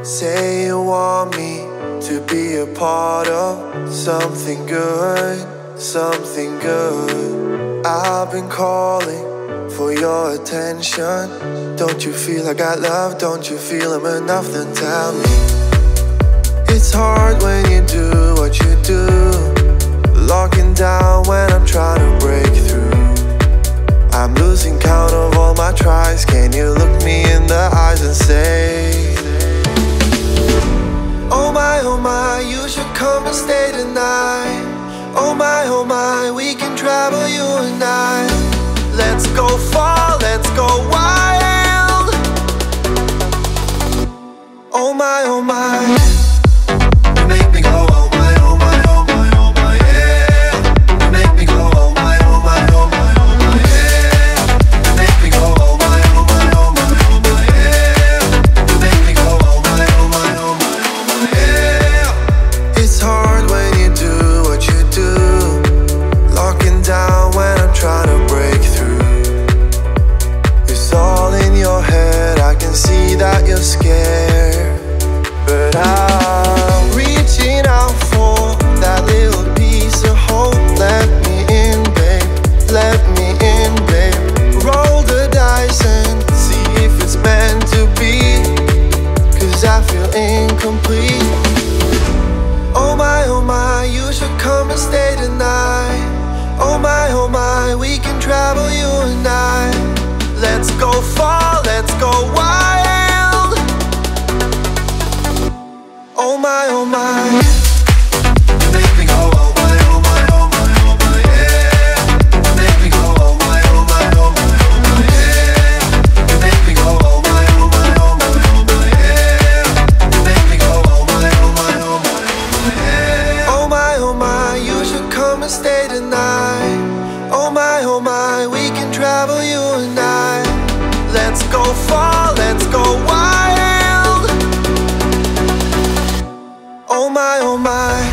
Say you want me to be a part of something good, something good. I've been calling for your attention. Don't you feel I got love? Don't you feel I'm enough? Then tell me. It's hard when you do what you do, locking down when I'm trying to break through. I'm losing count of all my tries. Can you look me in the eyes and say, oh my, you should come and stay tonight. Oh my, we can travel, you and I. Let's go far, let's go wild. Oh my, you make me go oh my, oh my, oh my, oh my, yeah. You make me go oh my, oh my, oh my, oh my, yeah. You make me go oh my, oh my, oh my, oh my, yeah. You make me go oh my, oh my, oh my, oh my, yeah. It's hard when you do what you do, locking down when I'm trying to break through. It's all in your head, I can see that you're scared, but I'm reaching out for that little piece of hope. Let me in, babe, let me in, babe. Roll the dice and see if it's meant to be, 'cause I feel incomplete. Oh my, you should come and stay tonight. Oh my, we can travel, you and I. Let's go far, let's go wild. Oh my, you make me go oh my, oh my, oh my, oh my, yeah. You make me go oh my, oh my, oh my, oh my, yeah. You make me go oh my, oh my, oh my, oh my, yeah. You make me go oh my, oh my, oh my, oh my, yeah. Oh my, you should come and stay tonight. Oh my, we can travel, you and I. Let's go far, let's go wild. Oh my,